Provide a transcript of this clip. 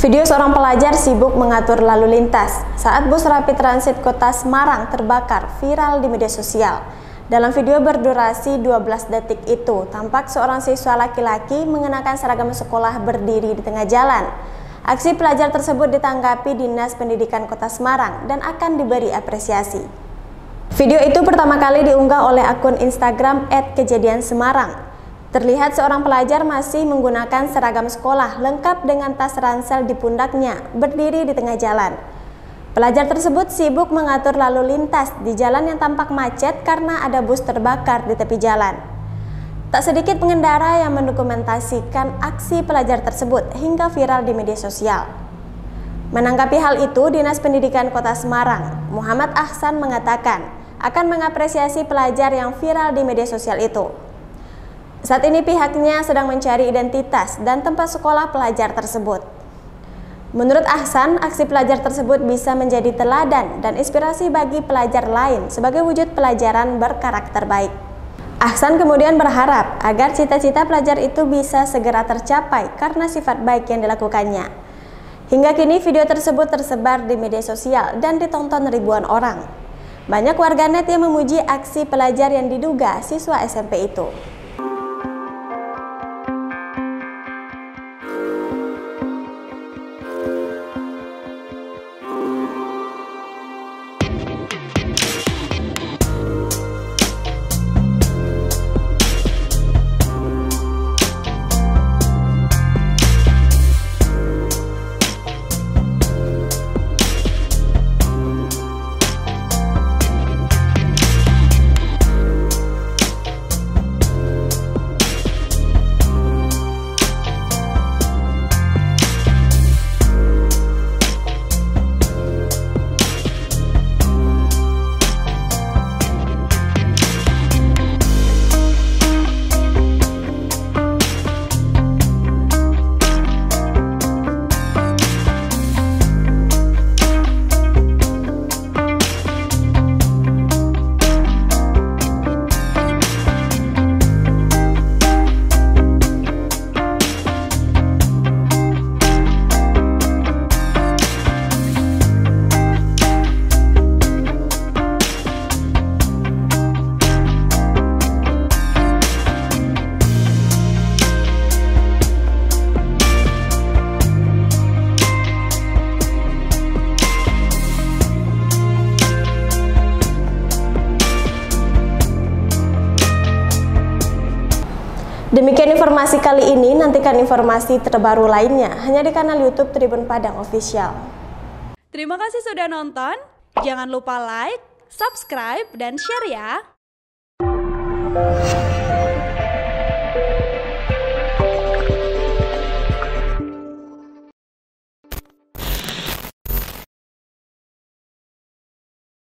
Video seorang pelajar sibuk mengatur lalu lintas saat bus Rapid Transit Kota Semarang terbakar viral di media sosial. Dalam video berdurasi 12 detik itu, tampak seorang siswa laki-laki mengenakan seragam sekolah berdiri di tengah jalan. Aksi pelajar tersebut ditanggapi Dinas Pendidikan Kota Semarang dan akan diberi apresiasi. Video itu pertama kali diunggah oleh akun Instagram @kejadiansemarang. Terlihat seorang pelajar masih menggunakan seragam sekolah lengkap dengan tas ransel di pundaknya, berdiri di tengah jalan. Pelajar tersebut sibuk mengatur lalu lintas di jalan yang tampak macet karena ada bus terbakar di tepi jalan. Tak sedikit pengendara yang mendokumentasikan aksi pelajar tersebut hingga viral di media sosial. Menanggapi hal itu, Dinas Pendidikan Kota Semarang, Muhammad Ahsan mengatakan akan mengapresiasi pelajar yang viral di media sosial itu. Saat ini pihaknya sedang mencari identitas dan tempat sekolah pelajar tersebut. Menurut Ahsan, aksi pelajar tersebut bisa menjadi teladan dan inspirasi bagi pelajar lain sebagai wujud pelajaran berkarakter baik. Ahsan kemudian berharap agar cita-cita pelajar itu bisa segera tercapai karena sifat baik yang dilakukannya. Hingga kini video tersebut tersebar di media sosial dan ditonton ribuan orang. Banyak warganet yang memuji aksi pelajar yang diduga siswa SMP itu. Demikian informasi kali ini, nantikan informasi terbaru lainnya hanya di kanal YouTube Tribun Padang Official. Terima kasih sudah nonton, jangan lupa like, subscribe, dan share ya!